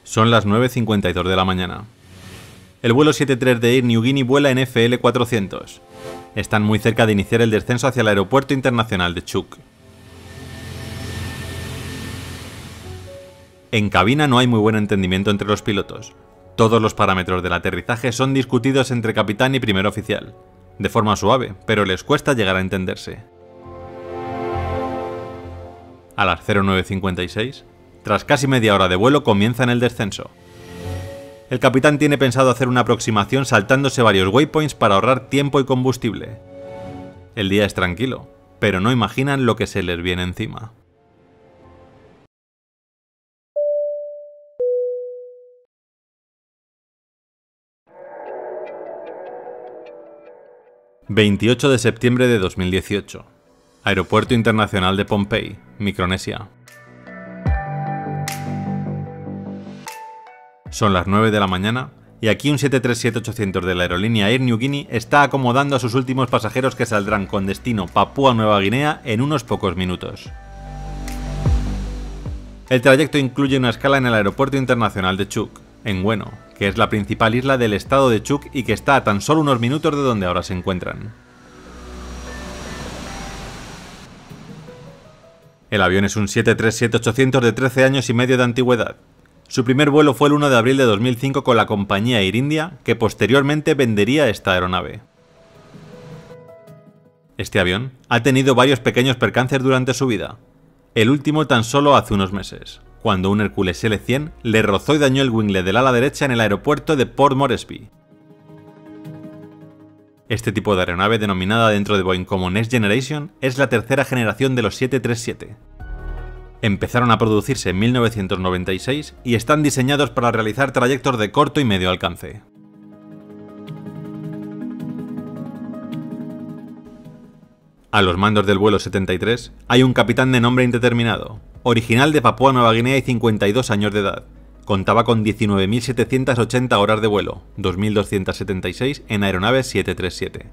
Son las 9:52 de la mañana. El vuelo 73 de Air Niugini vuela en FL 400. Están muy cerca de iniciar el descenso hacia el aeropuerto internacional de Chuuk. En cabina no hay muy buen entendimiento entre los pilotos. Todos los parámetros del aterrizaje son discutidos entre capitán y primer oficial, de forma suave, pero les cuesta llegar a entenderse. A las 09:56, tras casi media hora de vuelo, comienzan el descenso. El capitán tiene pensado hacer una aproximación saltándose varios waypoints para ahorrar tiempo y combustible. El día es tranquilo, pero no imaginan lo que se les viene encima. ...28 de septiembre de 2018... Aeropuerto Internacional de Pohnpei, Micronesia. Son las 9 de la mañana y aquí un 737-800 de la aerolínea Air Niugini está acomodando a sus últimos pasajeros que saldrán con destino Papúa Nueva Guinea en unos pocos minutos. El trayecto incluye una escala en el Aeropuerto Internacional de Chuuk, en Weno, que es la principal isla del estado de Chuuk y que está a tan solo unos minutos de donde ahora se encuentran. El avión es un 737-800 de 13 años y medio de antigüedad. Su primer vuelo fue el 1 de abril de 2005 con la compañía Air India, que posteriormente vendería esta aeronave. Este avión ha tenido varios pequeños percances durante su vida. El último tan solo hace unos meses, cuando un Hércules L-100 le rozó y dañó el winglet del ala derecha en el aeropuerto de Port Moresby. Este tipo de aeronave, denominada dentro de Boeing como Next Generation, es la tercera generación de los 737. Empezaron a producirse en 1996 y están diseñados para realizar trayectos de corto y medio alcance. A los mandos del vuelo 73 hay un capitán de nombre indeterminado, original de Papúa Nueva Guinea y 52 años de edad. Contaba con 19.780 horas de vuelo, 2.276 en aeronaves 737.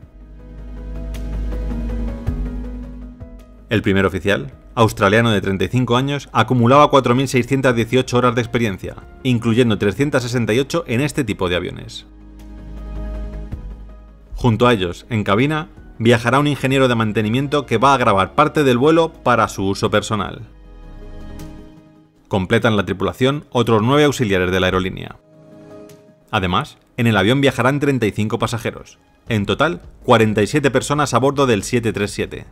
El primer oficial, australiano de 35 años, acumulaba 4.618 horas de experiencia, incluyendo 368 en este tipo de aviones. Junto a ellos, en cabina, viajará un ingeniero de mantenimiento que va a grabar parte del vuelo para su uso personal. Completan la tripulación otros 9 auxiliares de la aerolínea. Además, en el avión viajarán 35 pasajeros. En total, 47 personas a bordo del 737.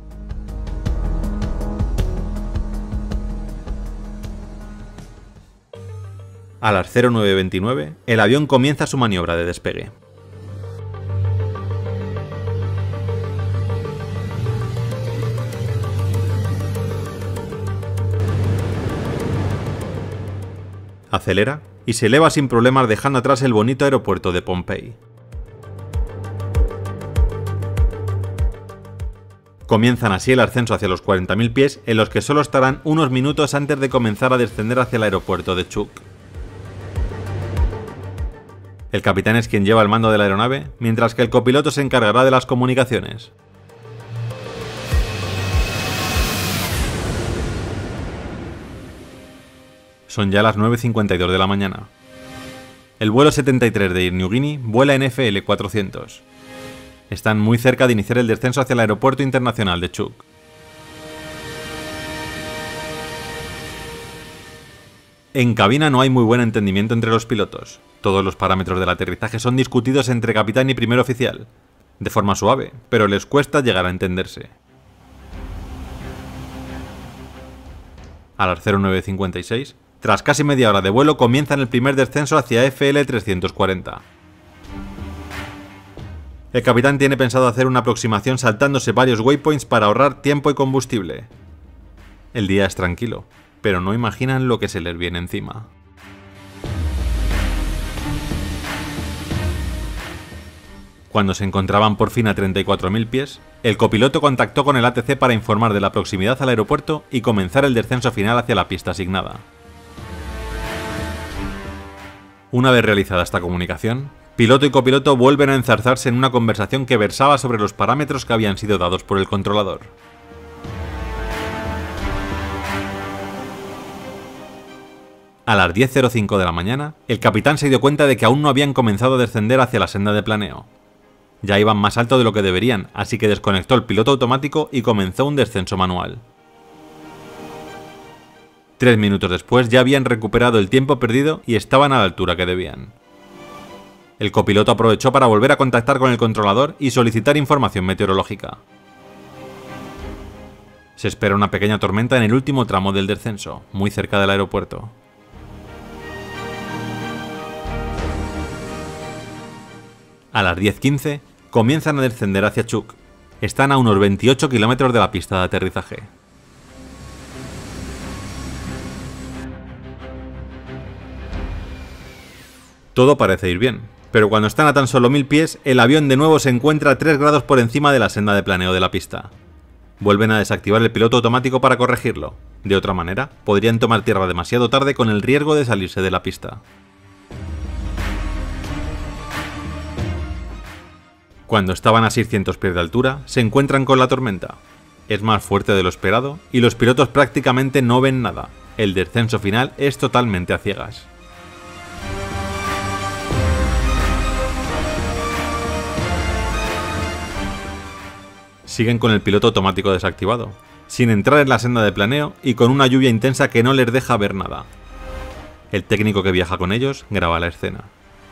A las 09:29, el avión comienza su maniobra de despegue. Acelera y se eleva sin problemas dejando atrás el bonito aeropuerto de Pohnpei. Comienzan así el ascenso hacia los 40.000 pies en los que solo estarán unos minutos antes de comenzar a descender hacia el aeropuerto de Chuuk. El capitán es quien lleva el mando de la aeronave, mientras que el copiloto se encargará de las comunicaciones. Son ya las 9:52 de la mañana. El vuelo 73 de Air Niugini vuela en FL 400. Están muy cerca de iniciar el descenso hacia el aeropuerto internacional de Chuuk. En cabina no hay muy buen entendimiento entre los pilotos. Todos los parámetros del aterrizaje son discutidos entre capitán y primer oficial, de forma suave, pero les cuesta llegar a entenderse. A las 09:56, tras casi media hora de vuelo, comienzan el primer descenso hacia FL 340. El capitán tiene pensado hacer una aproximación saltándose varios waypoints para ahorrar tiempo y combustible. El día es tranquilo, pero no imaginan lo que se les viene encima. Cuando se encontraban por fin a 34.000 pies, el copiloto contactó con el ATC para informar de la proximidad al aeropuerto y comenzar el descenso final hacia la pista asignada. Una vez realizada esta comunicación, piloto y copiloto vuelven a enzarzarse en una conversación que versaba sobre los parámetros que habían sido dados por el controlador. A las 10:05 de la mañana, el capitán se dio cuenta de que aún no habían comenzado a descender hacia la senda de planeo. Ya iban más alto de lo que deberían, así que desconectó el piloto automático y comenzó un descenso manual. 3 minutos después ya habían recuperado el tiempo perdido y estaban a la altura que debían. El copiloto aprovechó para volver a contactar con el controlador y solicitar información meteorológica. Se espera una pequeña tormenta en el último tramo del descenso, muy cerca del aeropuerto. A las 10:15 comienzan a descender hacia Chuuk. Están a unos 28 kilómetros de la pista de aterrizaje. Todo parece ir bien, pero cuando están a tan solo 1000 pies, el avión de nuevo se encuentra a 3 grados por encima de la senda de planeo de la pista. Vuelven a desactivar el piloto automático para corregirlo. De otra manera, podrían tomar tierra demasiado tarde con el riesgo de salirse de la pista. Cuando estaban a 600 pies de altura, se encuentran con la tormenta. Es más fuerte de lo esperado y los pilotos prácticamente no ven nada. El descenso final es totalmente a ciegas. Siguen con el piloto automático desactivado, sin entrar en la senda de planeo y con una lluvia intensa que no les deja ver nada. El técnico que viaja con ellos graba la escena.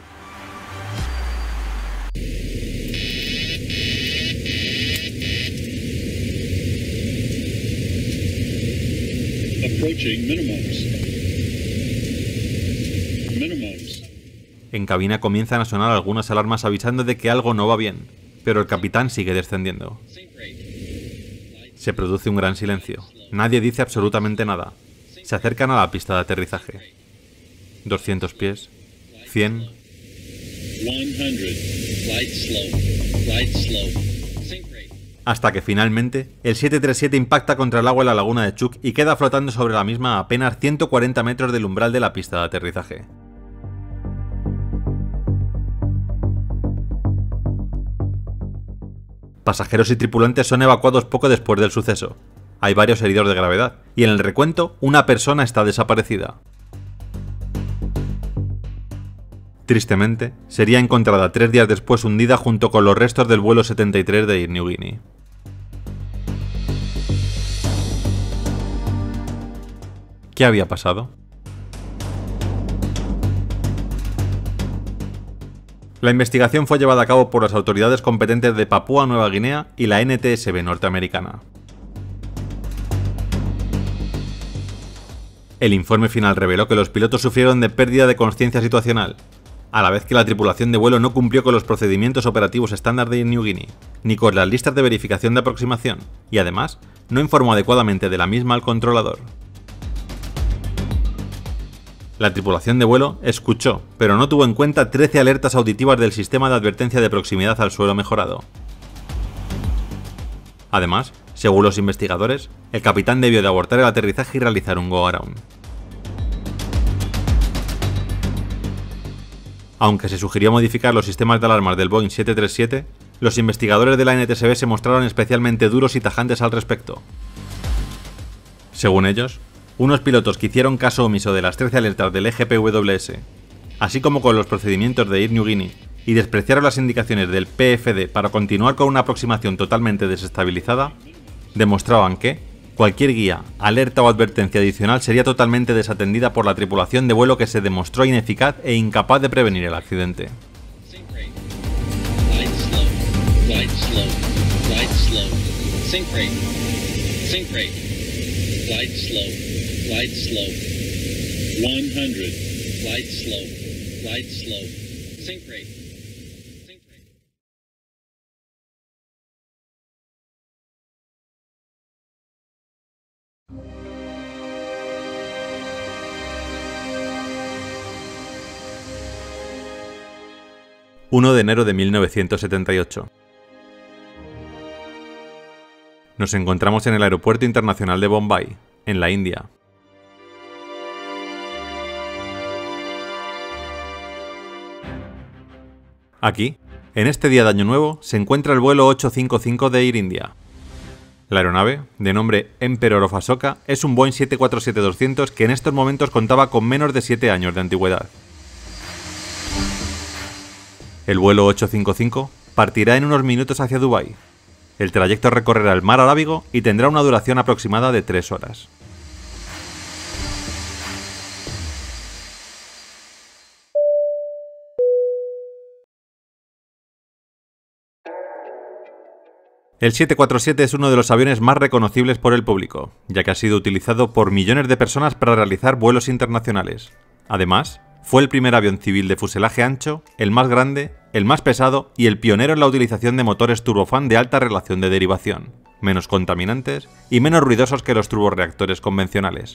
En cabina comienzan a sonar algunas alarmas avisando de que algo no va bien, pero el capitán sigue descendiendo. Se produce un gran silencio. Nadie dice absolutamente nada. Se acercan a la pista de aterrizaje. 200 pies. 100. Hasta que finalmente, el 737 impacta contra el agua en la laguna de Chuuk y queda flotando sobre la misma a apenas 140 metros del umbral de la pista de aterrizaje. Pasajeros y tripulantes son evacuados poco después del suceso. Hay varios heridos de gravedad, y en el recuento, una persona está desaparecida. Tristemente, sería encontrada 3 días después hundida junto con los restos del vuelo 73 de Air Niugini. ¿Qué había pasado? La investigación fue llevada a cabo por las autoridades competentes de Papúa Nueva Guinea y la NTSB norteamericana. El informe final reveló que los pilotos sufrieron de pérdida de consciencia situacional, a la vez que la tripulación de vuelo no cumplió con los procedimientos operativos estándar de Air Niugini, ni con las listas de verificación de aproximación, y además, no informó adecuadamente de la misma al controlador. La tripulación de vuelo escuchó, pero no tuvo en cuenta 13 alertas auditivas del sistema de advertencia de proximidad al suelo mejorado. Además, según los investigadores, el capitán debió de abortar el aterrizaje y realizar un go-around. Aunque se sugirió modificar los sistemas de alarmas del Boeing 737, los investigadores de la NTSB se mostraron especialmente duros y tajantes al respecto. Según ellos, unos pilotos que hicieron caso omiso de las 13 alertas del EGPWS, así como con los procedimientos de Air Niugini, y despreciaron las indicaciones del PFD para continuar con una aproximación totalmente desestabilizada, demostraban que cualquier guía, alerta o advertencia adicional sería totalmente desatendida por la tripulación de vuelo que se demostró ineficaz e incapaz de prevenir el accidente. Glide slow. 100. Glide slow. Glide slow. Sink rate. Sink rate. 1 de enero de 1978. Nos encontramos en el Aeropuerto Internacional de Bombay, en la India. Aquí, en este día de Año Nuevo, se encuentra el vuelo 855 de Air India. La aeronave, de nombre Emperor of Ashoka, es un Boeing 747-200 que en estos momentos contaba con menos de 7 años de antigüedad. El vuelo 855 partirá en unos minutos hacia Dubái. El trayecto recorrerá el mar Arábigo y tendrá una duración aproximada de 3 horas. El 747 es uno de los aviones más reconocibles por el público, ya que ha sido utilizado por millones de personas para realizar vuelos internacionales. Además, fue el primer avión civil de fuselaje ancho, el más grande, el más pesado y el pionero en la utilización de motores turbofán de alta relación de derivación, menos contaminantes y menos ruidosos que los turborreactores convencionales.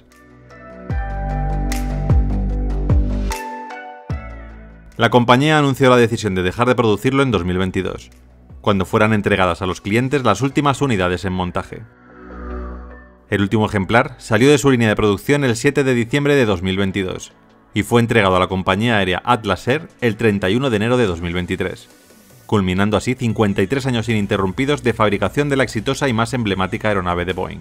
La compañía anunció la decisión de dejar de producirlo en 2022. Cuando fueran entregadas a los clientes las últimas unidades en montaje. El último ejemplar salió de su línea de producción el 7 de diciembre de 2022 y fue entregado a la compañía aérea Atlas Air el 31 de enero de 2023, culminando así 53 años ininterrumpidos de fabricación de la exitosa y más emblemática aeronave de Boeing.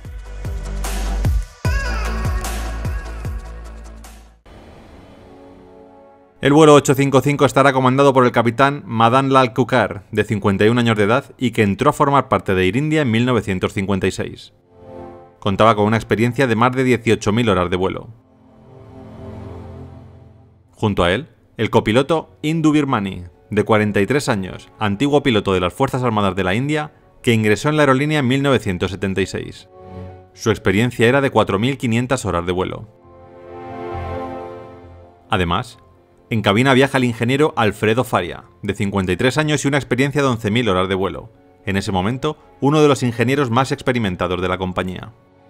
El vuelo 855 estará comandado por el capitán Madan Lal Kukar, de 51 años de edad y que entró a formar parte de Air India en 1956. Contaba con una experiencia de más de 18.000 horas de vuelo. Junto a él, el copiloto Indu Birmani, de 43 años, antiguo piloto de las Fuerzas Armadas de la India, que ingresó en la aerolínea en 1976. Su experiencia era de 4.500 horas de vuelo. Además, en cabina viaja el ingeniero Alfredo Faria, de 53 años y una experiencia de 11.000 horas de vuelo, en ese momento uno de los ingenieros más experimentados de la compañía.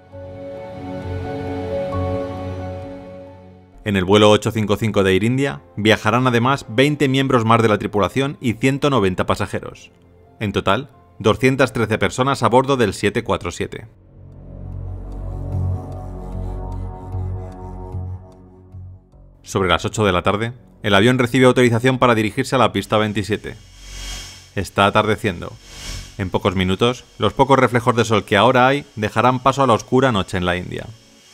En el vuelo 855 de Air India viajarán además 20 miembros más de la tripulación y 190 pasajeros. En total, 213 personas a bordo del 747. Sobre las 8 de la tarde, el avión recibe autorización para dirigirse a la pista 27. Está atardeciendo. En pocos minutos, los pocos reflejos de sol que ahora hay dejarán paso a la oscura noche en la India.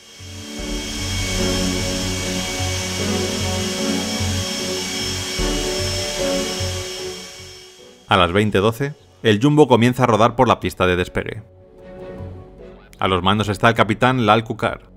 A las 20:12, el Jumbo comienza a rodar por la pista de despegue. A los mandos está el capitán Lal Kukar.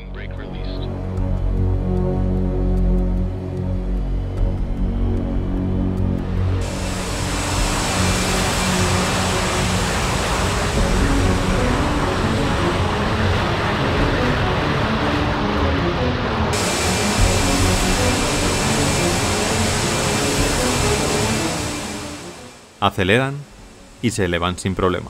Aceleran y se elevan sin problema.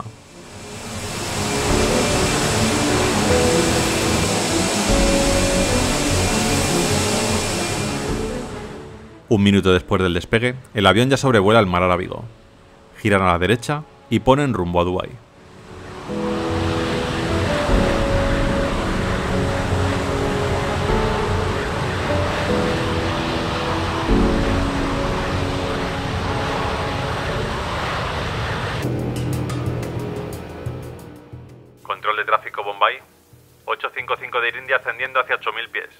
Un minuto después del despegue, el avión ya sobrevuela el mar Arábigo. Giran a la derecha y ponen rumbo a Dubái. Control de tráfico Bombay. 855 de Air India ascendiendo hacia 8.000 pies.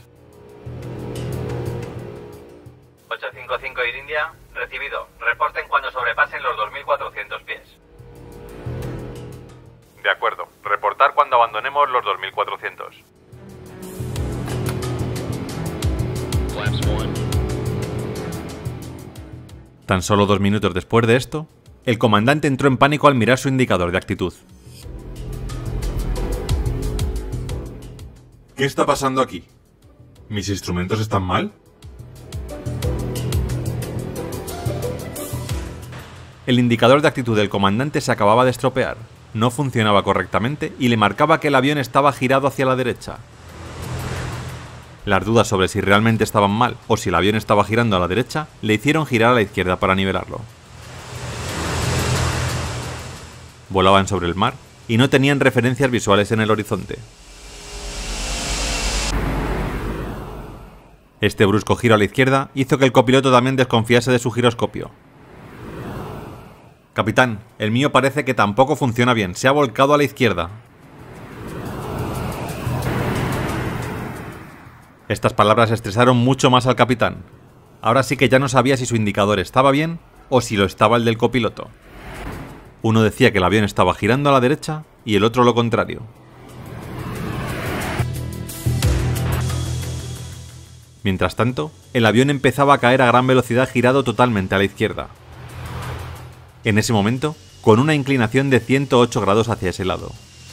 855 Air India, recibido. Reporten cuando sobrepasen los 2.400 pies. De acuerdo. Reportar cuando abandonemos los 2.400. Tan solo 2 minutos después de esto, el comandante entró en pánico al mirar su indicador de actitud. ¿Qué está pasando aquí? ¿Mis instrumentos están mal? El indicador de actitud del comandante se acababa de estropear, no funcionaba correctamente y le marcaba que el avión estaba girado hacia la derecha. Las dudas sobre si realmente estaban mal o si el avión estaba girando a la derecha le hicieron girar a la izquierda para nivelarlo. Volaban sobre el mar y no tenían referencias visuales en el horizonte. Este brusco giro a la izquierda hizo que el copiloto también desconfiase de su giroscopio. Capitán, el mío parece que tampoco funciona bien, se ha volcado a la izquierda. Estas palabras estresaron mucho más al capitán. Ahora sí que ya no sabía si su indicador estaba bien o si lo estaba el del copiloto. Uno decía que el avión estaba girando a la derecha y el otro lo contrario. Mientras tanto, el avión empezaba a caer a gran velocidad girado totalmente a la izquierda. En ese momento, con una inclinación de 108 grados hacia ese lado.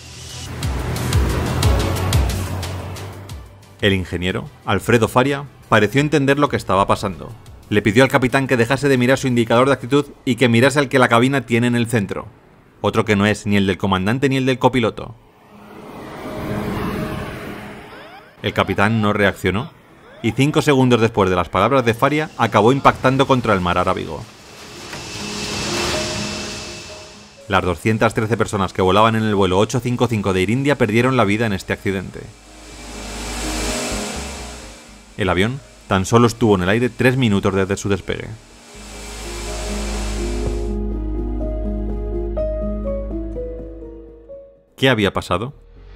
El ingeniero, Alfredo Faria, pareció entender lo que estaba pasando. Le pidió al capitán que dejase de mirar su indicador de actitud y que mirase al que la cabina tiene en el centro. Otro que no es ni el del comandante ni el del copiloto. El capitán no reaccionó, y 5 segundos después de las palabras de Faria, acabó impactando contra el mar Arábigo. Las 213 personas que volaban en el vuelo 855 de Air India perdieron la vida en este accidente. El avión tan solo estuvo en el aire 3 minutos desde su despegue. ¿Qué había pasado?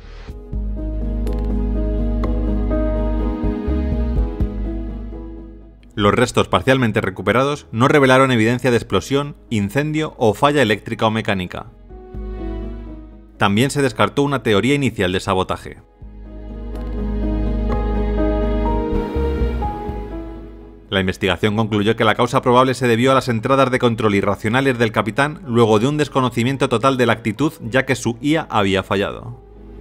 Los restos parcialmente recuperados no revelaron evidencia de explosión, incendio o falla eléctrica o mecánica. También se descartó una teoría inicial de sabotaje. La investigación concluyó que la causa probable se debió a las entradas de control irracionales del capitán luego de un desconocimiento total de la actitud, ya que su IA había fallado.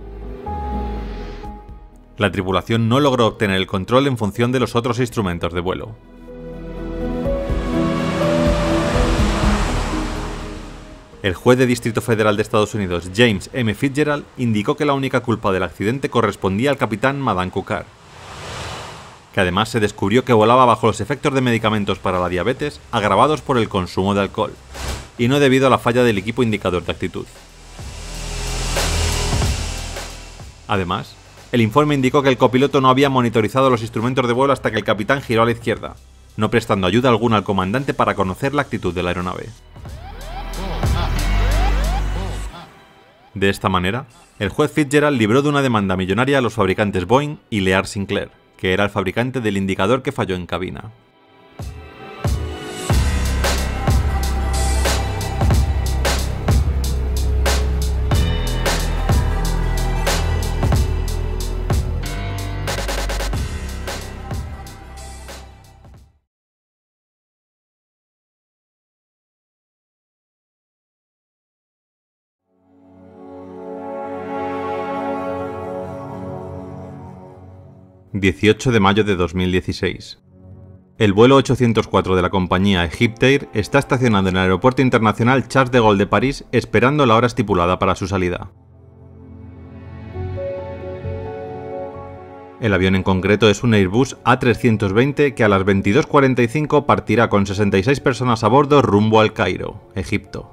La tripulación no logró obtener el control en función de los otros instrumentos de vuelo. El juez de Distrito Federal de Estados Unidos, James M. Fitzgerald, indicó que la única culpa del accidente correspondía al capitán Madan Kukar, que además se descubrió que volaba bajo los efectos de medicamentos para la diabetes agravados por el consumo de alcohol, y no debido a la falla del equipo indicador de actitud. Además, el informe indicó que el copiloto no había monitorizado los instrumentos de vuelo hasta que el capitán giró a la izquierda, no prestando ayuda alguna al comandante para conocer la actitud de la aeronave. De esta manera, el juez Fitzgerald libró de una demanda millonaria a los fabricantes Boeing y Lear Sinclair, que era el fabricante del indicador que falló en cabina. ...18 de mayo de 2016. El vuelo 804 de la compañía Egyptair está estacionado en el Aeropuerto Internacional Charles de Gaulle de París esperando la hora estipulada para su salida. El avión en concreto es un Airbus A320 que a las 22:45 partirá con 66 personas a bordo rumbo al Cairo, Egipto.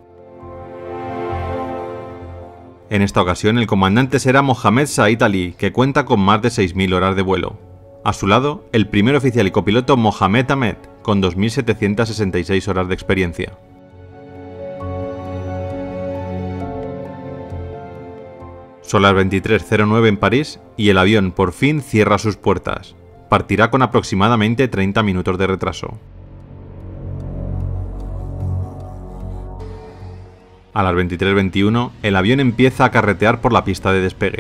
En esta ocasión el comandante será Mohamed Said Ali, que cuenta con más de 6.000 horas de vuelo. A su lado, el primer oficial y copiloto Mohamed Ahmed, con 2.766 horas de experiencia. Son las 23:09 en París y el avión por fin cierra sus puertas. Partirá con aproximadamente 30 minutos de retraso. A las 23:21, el avión empieza a carretear por la pista de despegue.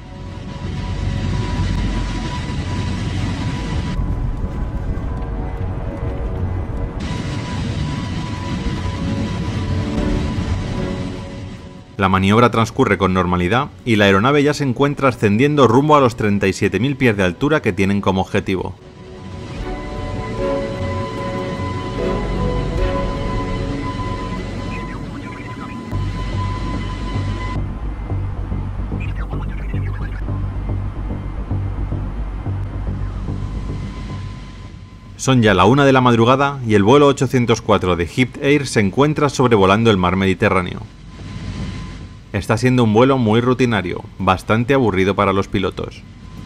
La maniobra transcurre con normalidad y la aeronave ya se encuentra ascendiendo rumbo a los 37.000 pies de altura que tienen como objetivo. Son ya la 1 de la madrugada y el vuelo 804 de Egyptair se encuentra sobrevolando el mar Mediterráneo. Está siendo un vuelo muy rutinario, bastante aburrido para los pilotos.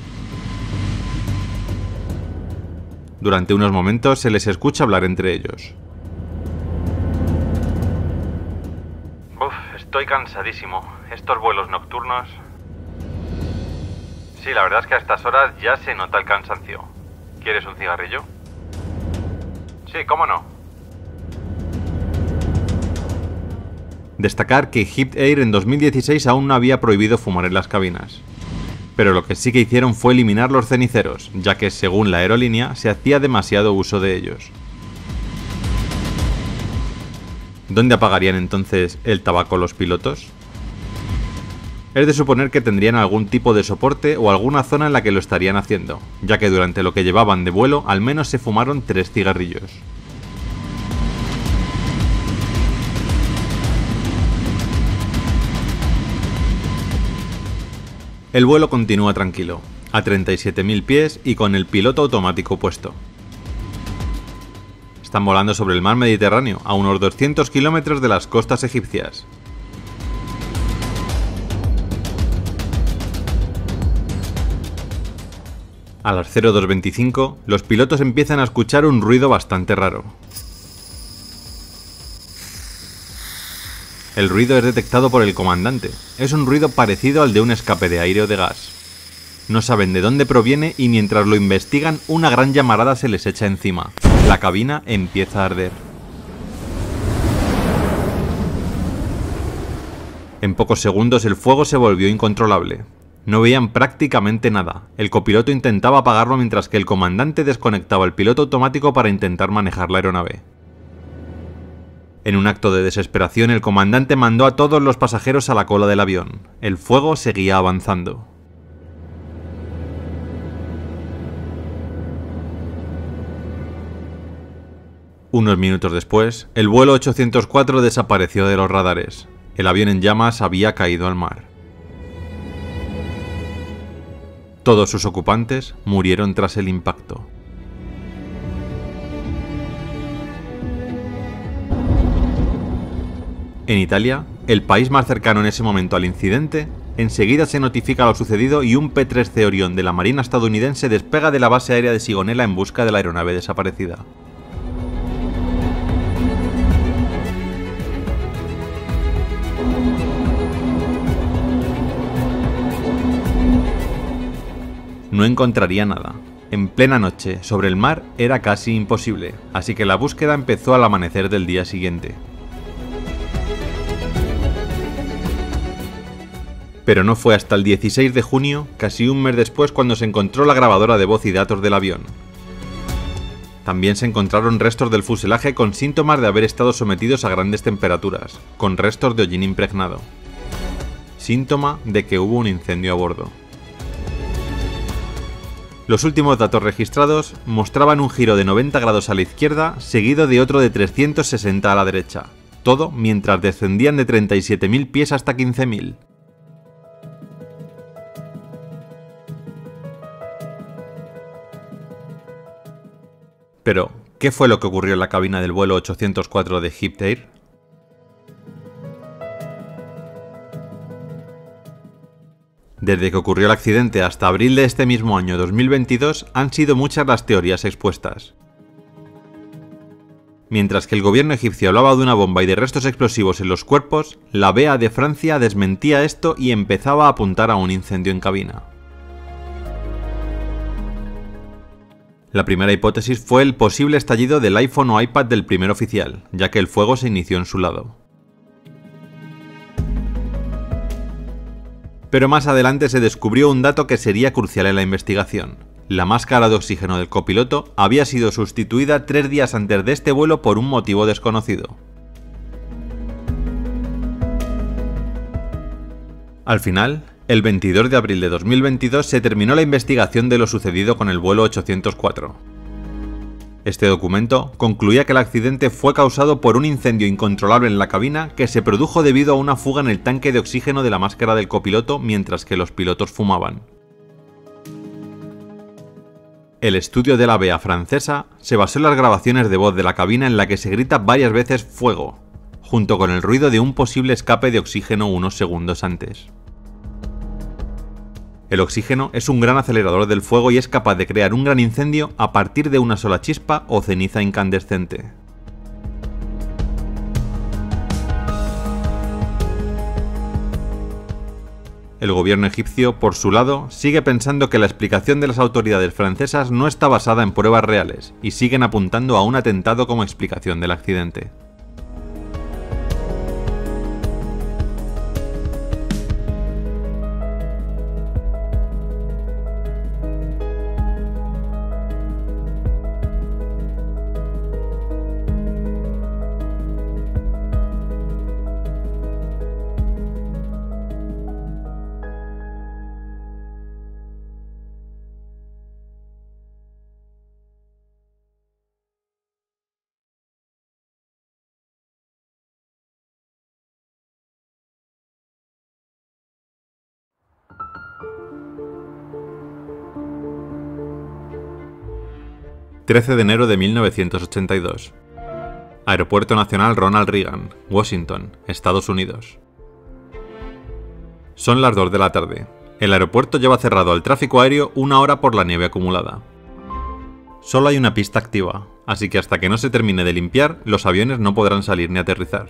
Durante unos momentos se les escucha hablar entre ellos. Estoy cansadísimo. Estos vuelos nocturnos... Sí, la verdad es que a estas horas ya se nota el cansancio. ¿Quieres un cigarrillo? Sí, cómo no. Destacar que Egypt Air en 2016 aún no había prohibido fumar en las cabinas. Pero lo que sí que hicieron fue eliminar los ceniceros, ya que según la aerolínea se hacía demasiado uso de ellos. ¿Dónde apagarían entonces el tabaco los pilotos? Es de suponer que tendrían algún tipo de soporte o alguna zona en la que lo estarían haciendo, ya que durante lo que llevaban de vuelo al menos se fumaron 3 cigarrillos. El vuelo continúa tranquilo, a 37.000 pies y con el piloto automático puesto. Están volando sobre el mar Mediterráneo, a unos 200 kilómetros de las costas egipcias. A las 02:25, los pilotos empiezan a escuchar un ruido bastante raro. El ruido es detectado por el comandante. Es un ruido parecido al de un escape de aire o de gas. No saben de dónde proviene y mientras lo investigan, una gran llamarada se les echa encima. La cabina empieza a arder. En pocos segundos el fuego se volvió incontrolable. No veían prácticamente nada. El copiloto intentaba apagarlo mientras que el comandante desconectaba el piloto automático para intentar manejar la aeronave. En un acto de desesperación, el comandante mandó a todos los pasajeros a la cola del avión. El fuego seguía avanzando. Unos minutos después, el vuelo 804 desapareció de los radares. El avión en llamas había caído al mar. Todos sus ocupantes murieron tras el impacto. En Italia, el país más cercano en ese momento al incidente, enseguida se notifica lo sucedido y un P-3C Orion de la Marina estadounidense despega de la base aérea de Sigonella en busca de la aeronave desaparecida. No encontraría nada. En plena noche, sobre el mar, era casi imposible, así que la búsqueda empezó al amanecer del día siguiente. Pero no fue hasta el 16 de junio, casi un mes después, cuando se encontró la grabadora de voz y datos del avión. También se encontraron restos del fuselaje con síntomas de haber estado sometidos a grandes temperaturas, con restos de hollín impregnado. Síntoma de que hubo un incendio a bordo. Los últimos datos registrados mostraban un giro de 90 grados a la izquierda, seguido de otro de 360 a la derecha. Todo mientras descendían de 37.000 pies hasta 15.000. Pero, ¿qué fue lo que ocurrió en la cabina del vuelo 804 de Egypt Air? Desde que ocurrió el accidente hasta abril de este mismo año 2022 han sido muchas las teorías expuestas. Mientras que el gobierno egipcio hablaba de una bomba y de restos explosivos en los cuerpos, la BA de Francia desmentía esto y empezaba a apuntar a un incendio en cabina. La primera hipótesis fue el posible estallido del iPhone o iPad del primer oficial, ya que el fuego se inició en su lado. Pero más adelante se descubrió un dato que sería crucial en la investigación. La máscara de oxígeno del copiloto había sido sustituida 3 días antes de este vuelo por un motivo desconocido. Al final, el 22 de abril de 2022 se terminó la investigación de lo sucedido con el vuelo 804. Este documento concluía que el accidente fue causado por un incendio incontrolable en la cabina que se produjo debido a una fuga en el tanque de oxígeno de la máscara del copiloto mientras que los pilotos fumaban. El estudio de la BA francesa se basó en las grabaciones de voz de la cabina en la que se grita varias veces "fuego", junto con el ruido de un posible escape de oxígeno unos segundos antes. El oxígeno es un gran acelerador del fuego y es capaz de crear un gran incendio a partir de una sola chispa o ceniza incandescente. el gobierno egipcio, por su lado, sigue pensando que la explicación de las autoridades francesas no está basada en pruebas reales, y siguen apuntando a un atentado como explicación del accidente. ...13 de enero de 1982... Aeropuerto Nacional Ronald Reagan, Washington, Estados Unidos. Son las 2 de la tarde. El aeropuerto lleva cerrado al tráfico aéreo 1 hora por la nieve acumulada. Solo hay una pista activa, así que hasta que no se termine de limpiar, los aviones no podrán salir ni aterrizar.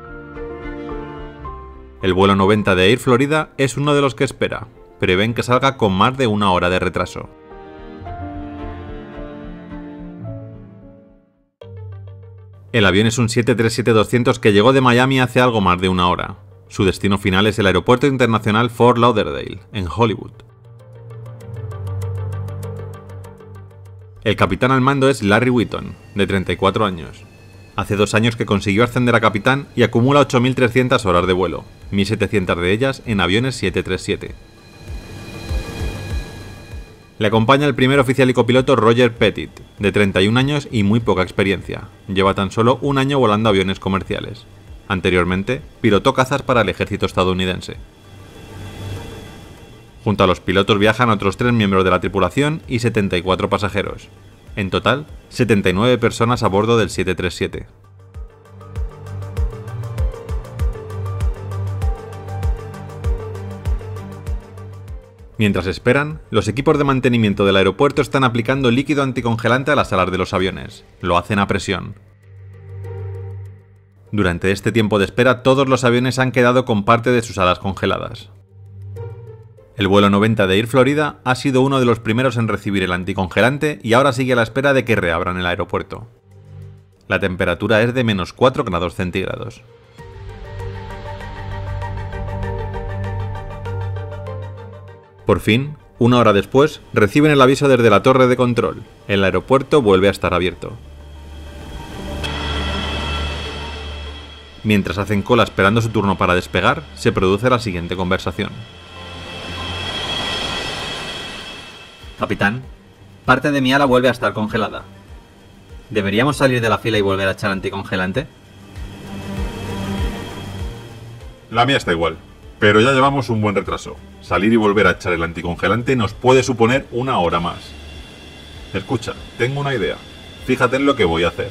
El vuelo 90 de Air Florida es uno de los que espera. Prevén que salga con más de 1 hora de retraso. El avión es un 737-200 que llegó de Miami hace algo más de 1 hora. Su destino final es el Aeropuerto Internacional Fort Lauderdale, en Hollywood. El capitán al mando es Larry Whitton, de 34 años. Hace 2 años que consiguió ascender a capitán y acumula 8.300 horas de vuelo, 1.700 de ellas en aviones 737. Le acompaña el primer oficial y copiloto Roger Pettit, de 31 años y muy poca experiencia. Lleva tan solo 1 año volando aviones comerciales. Anteriormente, pilotó cazas para el ejército estadounidense. Junto a los pilotos viajan otros 3 miembros de la tripulación y 74 pasajeros. En total, 79 personas a bordo del 737. Mientras esperan, los equipos de mantenimiento del aeropuerto están aplicando líquido anticongelante a las alas de los aviones. Lo hacen a presión. Durante este tiempo de espera, todos los aviones han quedado con parte de sus alas congeladas. El vuelo 90 de Air Florida ha sido uno de los primeros en recibir el anticongelante y ahora sigue a la espera de que reabran el aeropuerto. La temperatura es de -4 grados centígrados. Por fin, 1 hora después, reciben el aviso desde la torre de control. El aeropuerto vuelve a estar abierto. Mientras hacen cola esperando su turno para despegar, se produce la siguiente conversación. Capitán, parte de mi ala vuelve a estar congelada. ¿Deberíamos salir de la fila y volver a echar anticongelante? La mía está igual, pero ya llevamos un buen retraso. Salir y volver a echar el anticongelante nos puede suponer 1 hora más. Escucha, tengo una idea. Fíjate en lo que voy a hacer.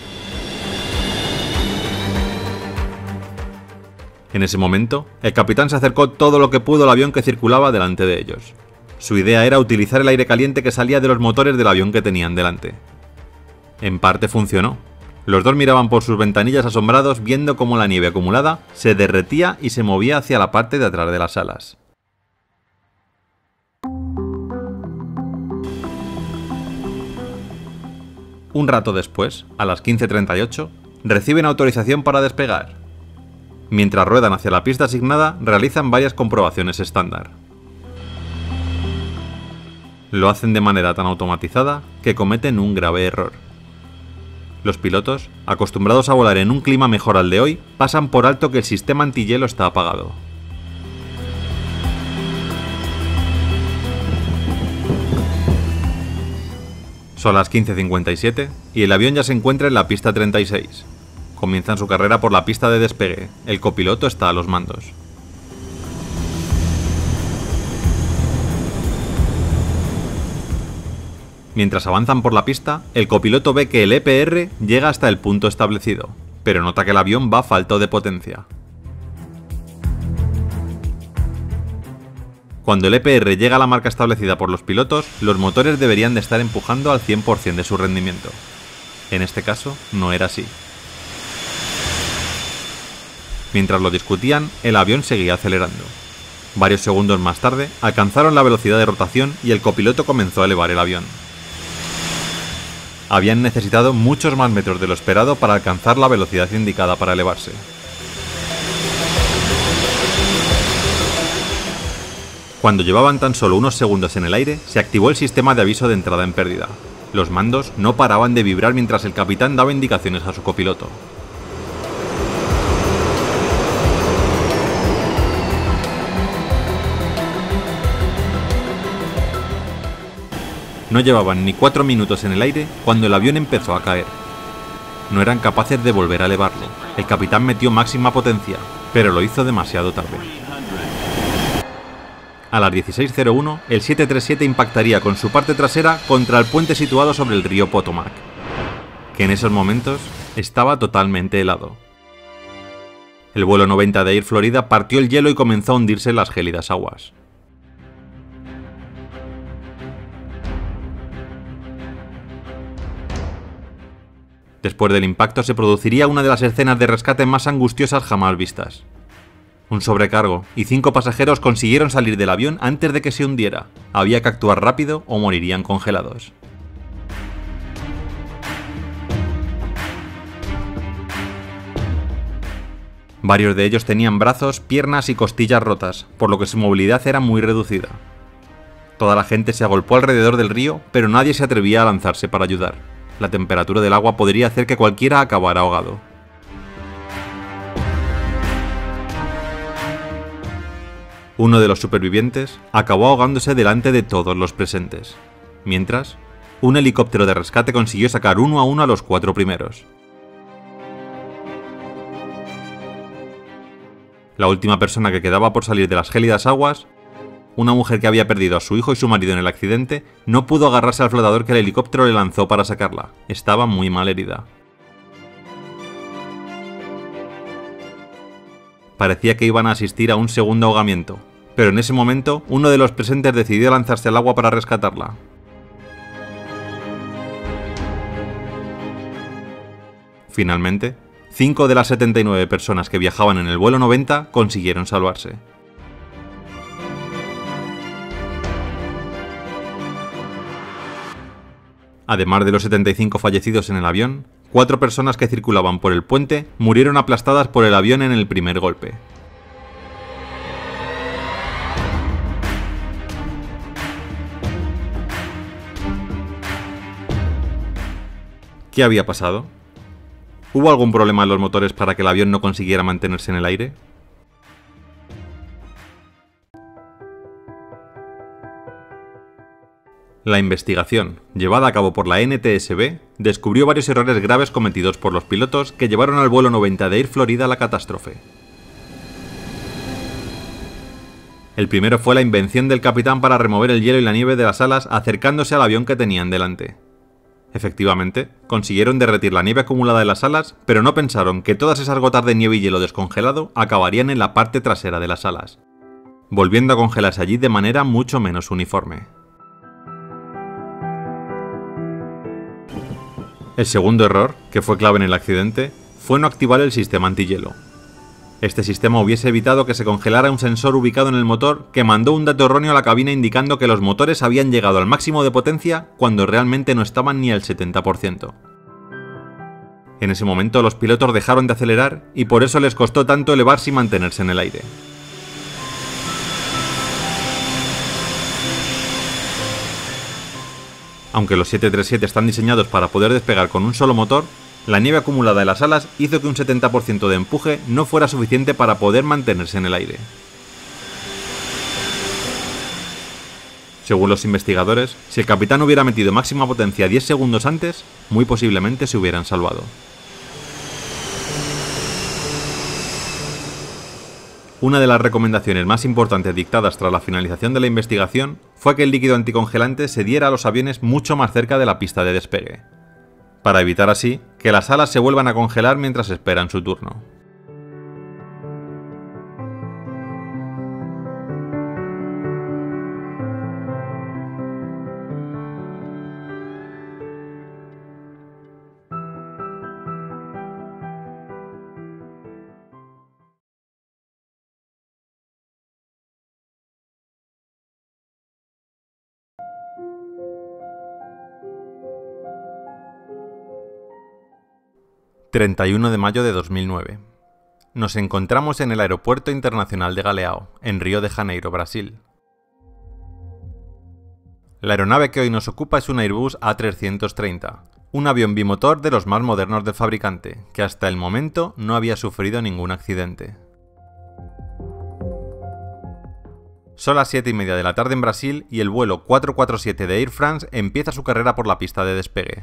En ese momento, el capitán se acercó todo lo que pudo al avión que circulaba delante de ellos. Su idea era utilizar el aire caliente que salía de los motores del avión que tenían delante. En parte funcionó. Los dos miraban por sus ventanillas asombrados viendo cómo la nieve acumulada se derretía y se movía hacia la parte de atrás de las alas. Un rato después, a las 15:38, reciben autorización para despegar. Mientras ruedan hacia la pista asignada, realizan varias comprobaciones estándar. Lo hacen de manera tan automatizada que cometen un grave error. Los pilotos, acostumbrados a volar en un clima mejor al de hoy, pasan por alto que el sistema antihielo está apagado. Son las 15:57 y el avión ya se encuentra en la pista 36. Comienzan su carrera por la pista de despegue. El copiloto está a los mandos. Mientras avanzan por la pista, el copiloto ve que el EPR llega hasta el punto establecido, pero nota que el avión va falto de potencia. Cuando el EPR llega a la marca establecida por los pilotos, los motores deberían de estar empujando al 100% de su rendimiento. En este caso, no era así. Mientras lo discutían, el avión seguía acelerando. Varios segundos más tarde, alcanzaron la velocidad de rotación y el copiloto comenzó a elevar el avión. Habían necesitado muchos más metros de lo esperado para alcanzar la velocidad indicada para elevarse. Cuando llevaban tan solo unos segundos en el aire, se activó el sistema de aviso de entrada en pérdida. Los mandos no paraban de vibrar mientras el capitán daba indicaciones a su copiloto. No llevaban ni 4 minutos en el aire cuando el avión empezó a caer. No eran capaces de volver a elevarlo. El capitán metió máxima potencia, pero lo hizo demasiado tarde. A las 16:01, el 737 impactaría con su parte trasera contra el puente situado sobre el río Potomac, que en esos momentos estaba totalmente helado. El vuelo 90 de Air Florida partió el hielo y comenzó a hundirse en las gélidas aguas. Después del impacto se produciría una de las escenas de rescate más angustiosas jamás vistas. Un sobrecargo y 5 pasajeros consiguieron salir del avión antes de que se hundiera. Había que actuar rápido o morirían congelados. Varios de ellos tenían brazos, piernas y costillas rotas, por lo que su movilidad era muy reducida. Toda la gente se agolpó alrededor del río, pero nadie se atrevía a lanzarse para ayudar. La temperatura del agua podría hacer que cualquiera acabara ahogado. Uno de los supervivientes acabó ahogándose delante de todos los presentes, mientras, un helicóptero de rescate consiguió sacar uno a uno a los 4 primeros. La última persona que quedaba por salir de las gélidas aguas, una mujer que había perdido a su hijo y su marido en el accidente, no pudo agarrarse al flotador que el helicóptero le lanzó para sacarla. Estaba muy mal herida. Parecía que iban a asistir a un segundo ahogamiento, pero en ese momento uno de los presentes decidió lanzarse al agua para rescatarla. Finalmente, 5 de las 79 personas que viajaban en el vuelo 90 consiguieron salvarse. Además de los 75 fallecidos en el avión, 4 personas que circulaban por el puente murieron aplastadas por el avión en el primer golpe. ¿Qué había pasado? ¿Hubo algún problema en los motores para que el avión no consiguiera mantenerse en el aire? La investigación, llevada a cabo por la NTSB, descubrió varios errores graves cometidos por los pilotos que llevaron al vuelo 90 de Air Florida a la catástrofe. El primero fue la invención del capitán para remover el hielo y la nieve de las alas acercándose al avión que tenían delante. Efectivamente, consiguieron derretir la nieve acumulada en las alas, pero no pensaron que todas esas gotas de nieve y hielo descongelado acabarían en la parte trasera de las alas, volviendo a congelarse allí de manera mucho menos uniforme. El segundo error, que fue clave en el accidente, fue no activar el sistema antihielo. Este sistema hubiese evitado que se congelara un sensor ubicado en el motor que mandó un dato erróneo a la cabina indicando que los motores habían llegado al máximo de potencia cuando realmente no estaban ni al 70%. En ese momento los pilotos dejaron de acelerar y por eso les costó tanto elevarse y mantenerse en el aire. Aunque los 737 están diseñados para poder despegar con un solo motor, la nieve acumulada en las alas hizo que un 70% de empuje no fuera suficiente para poder mantenerse en el aire. Según los investigadores, si el capitán hubiera metido máxima potencia 10 segundos antes, muy posiblemente se hubieran salvado. Una de las recomendaciones más importantes dictadas tras la finalización de la investigación fue que el líquido anticongelante se diera a los aviones mucho más cerca de la pista de despegue, para evitar así que las alas se vuelvan a congelar mientras esperan su turno. 31 de mayo de 2009. Nos encontramos en el Aeropuerto Internacional de Galeão, en Río de Janeiro, Brasil. La aeronave que hoy nos ocupa es un Airbus A330, un avión bimotor de los más modernos del fabricante, que hasta el momento no había sufrido ningún accidente. Son las 7:30 de la tarde en Brasil y el vuelo 447 de Air France empieza su carrera por la pista de despegue.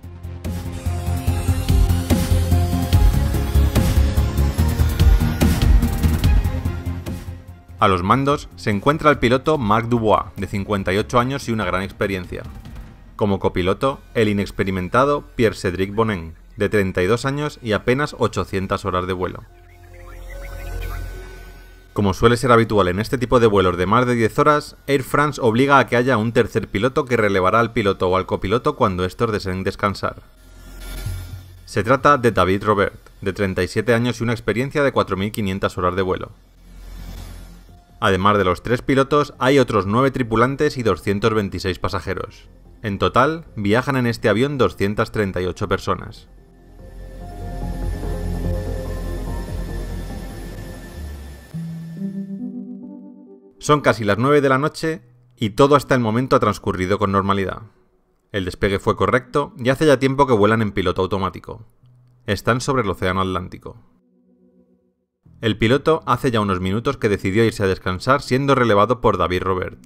A los mandos se encuentra el piloto Marc Dubois, de 58 años y una gran experiencia. Como copiloto, el inexperimentado Pierre-Cédric Bonin, de 32 años y apenas 800 horas de vuelo. Como suele ser habitual en este tipo de vuelos de más de 10 horas, Air France obliga a que haya un tercer piloto que relevará al piloto o al copiloto cuando estos deseen descansar. Se trata de David Robert, de 37 años y una experiencia de 4.500 horas de vuelo. Además de los 3 pilotos, hay otros 9 tripulantes y 226 pasajeros. En total, viajan en este avión 238 personas. Son casi las 9 de la noche y todo hasta el momento ha transcurrido con normalidad. El despegue fue correcto y hace ya tiempo que vuelan en piloto automático. Están sobre el Océano Atlántico. El piloto hace ya unos minutos que decidió irse a descansar siendo relevado por David Robert.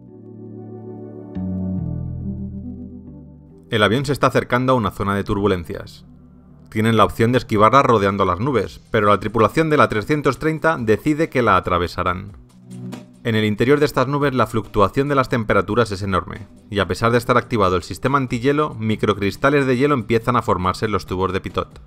El avión se está acercando a una zona de turbulencias. Tienen la opción de esquivarla rodeando las nubes, pero la tripulación de la 330 decide que la atravesarán. En el interior de estas nubes la fluctuación de las temperaturas es enorme, y a pesar de estar activado el sistema antihielo, microcristales de hielo empiezan a formarse en los tubos de pitot.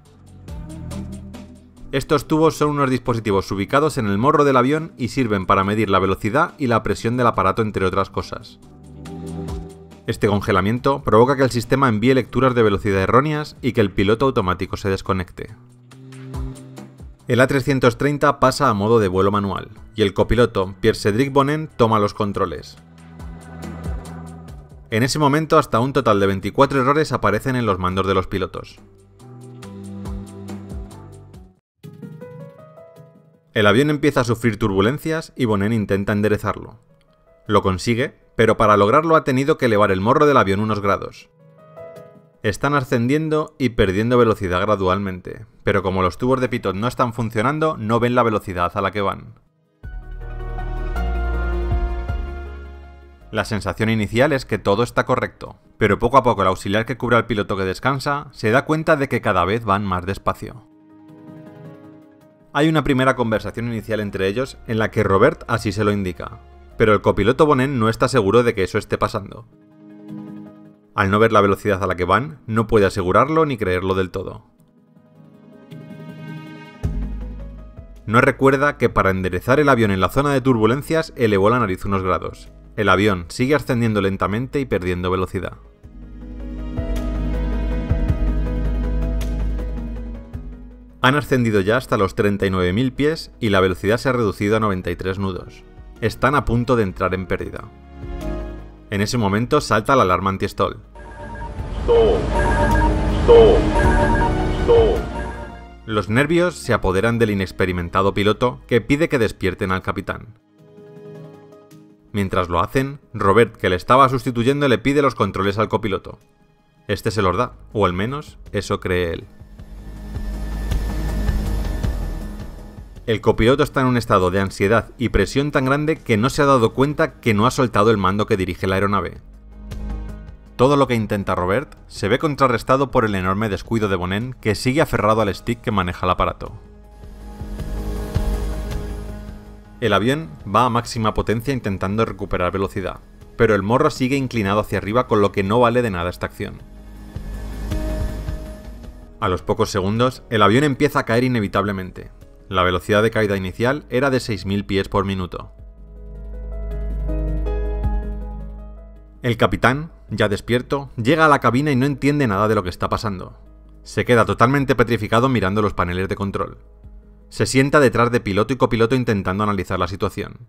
Estos tubos son unos dispositivos ubicados en el morro del avión y sirven para medir la velocidad y la presión del aparato, entre otras cosas. Este congelamiento provoca que el sistema envíe lecturas de velocidad erróneas y que el piloto automático se desconecte. El A330 pasa a modo de vuelo manual, y el copiloto Pierre-Cédric Bonin toma los controles. En ese momento hasta un total de 24 errores aparecen en los mandos de los pilotos. El avión empieza a sufrir turbulencias y Bonin intenta enderezarlo. Lo consigue, pero para lograrlo ha tenido que elevar el morro del avión unos grados. Están ascendiendo y perdiendo velocidad gradualmente, pero como los tubos de pitot no están funcionando, no ven la velocidad a la que van. La sensación inicial es que todo está correcto, pero poco a poco el auxiliar que cubre al piloto que descansa se da cuenta de que cada vez van más despacio. Hay una primera conversación inicial entre ellos en la que Robert así se lo indica, pero el copiloto Bonin no está seguro de que eso esté pasando. Al no ver la velocidad a la que van, no puede asegurarlo ni creerlo del todo. No recuerda que para enderezar el avión en la zona de turbulencias elevó la nariz unos grados. El avión sigue ascendiendo lentamente y perdiendo velocidad. Han ascendido ya hasta los 39.000 pies y la velocidad se ha reducido a 93 nudos. Están a punto de entrar en pérdida. En ese momento salta la alarma anti-stall. Los nervios se apoderan del inexperimentado piloto que pide que despierten al capitán. Mientras lo hacen, Robert, que le estaba sustituyendo, le pide los controles al copiloto. Este se los da, o al menos eso cree él. El copiloto está en un estado de ansiedad y presión tan grande que no se ha dado cuenta que no ha soltado el mando que dirige la aeronave. Todo lo que intenta Robert se ve contrarrestado por el enorme descuido de Bonin, que sigue aferrado al stick que maneja el aparato. El avión va a máxima potencia intentando recuperar velocidad, pero el morro sigue inclinado hacia arriba, con lo que no vale de nada esta acción. A los pocos segundos, el avión empieza a caer inevitablemente. La velocidad de caída inicial era de 6.000 pies por minuto. El capitán, ya despierto, llega a la cabina y no entiende nada de lo que está pasando. Se queda totalmente petrificado mirando los paneles de control. Se sienta detrás de piloto y copiloto intentando analizar la situación.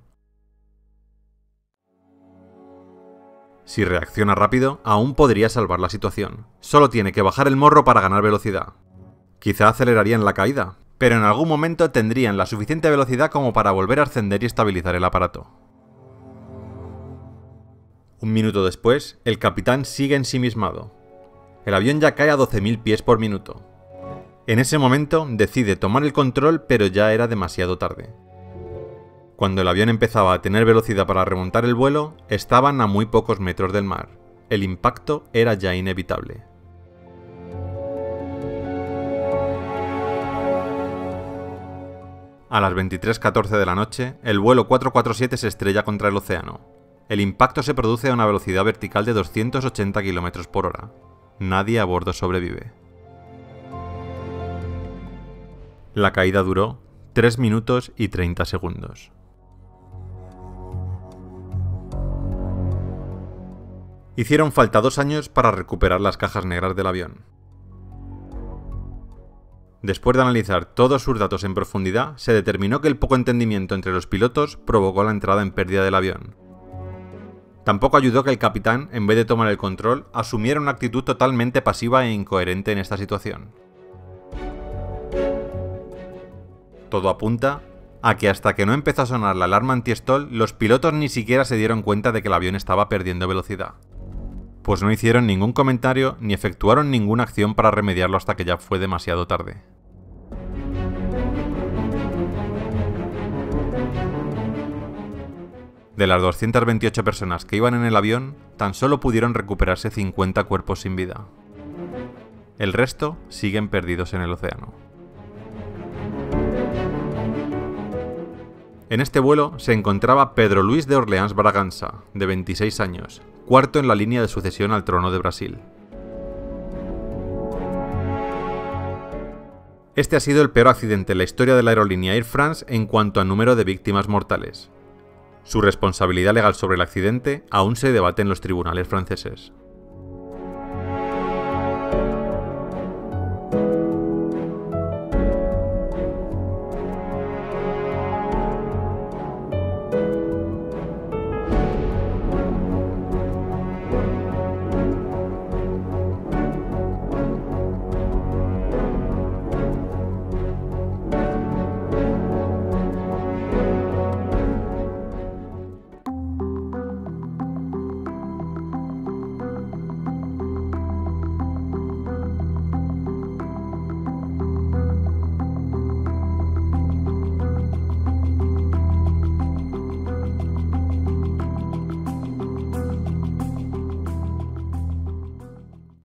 Si reacciona rápido, aún podría salvar la situación. Solo tiene que bajar el morro para ganar velocidad. Quizá acelerarían la caída, pero en algún momento tendrían la suficiente velocidad como para volver a ascender y estabilizar el aparato. Un minuto después, el capitán sigue ensimismado. El avión ya cae a 12.000 pies por minuto. En ese momento decide tomar el control, pero ya era demasiado tarde. Cuando el avión empezaba a tener velocidad para remontar el vuelo, estaban a muy pocos metros del mar. El impacto era ya inevitable. A las 23:14 de la noche, el vuelo 447 se estrella contra el océano. El impacto se produce a una velocidad vertical de 280 km por hora. Nadie a bordo sobrevive. La caída duró 3 minutos y 30 segundos. Hicieron falta 2 años para recuperar las cajas negras del avión. Después de analizar todos sus datos en profundidad, se determinó que el poco entendimiento entre los pilotos provocó la entrada en pérdida del avión. Tampoco ayudó que el capitán, en vez de tomar el control, asumiera una actitud totalmente pasiva e incoherente en esta situación. Todo apunta a que hasta que no empezó a sonar la alarma anti-stall, los pilotos ni siquiera se dieron cuenta de que el avión estaba perdiendo velocidad, pues no hicieron ningún comentario ni efectuaron ninguna acción para remediarlo hasta que ya fue demasiado tarde. De las 228 personas que iban en el avión, tan solo pudieron recuperarse 50 cuerpos sin vida. El resto siguen perdidos en el océano. En este vuelo se encontraba Pedro Luis de Orleans Bragança, de 26 años, cuarto en la línea de sucesión al trono de Brasil. Este ha sido el peor accidente en la historia de la aerolínea Air France en cuanto a número de víctimas mortales. Su responsabilidad legal sobre el accidente aún se debate en los tribunales franceses.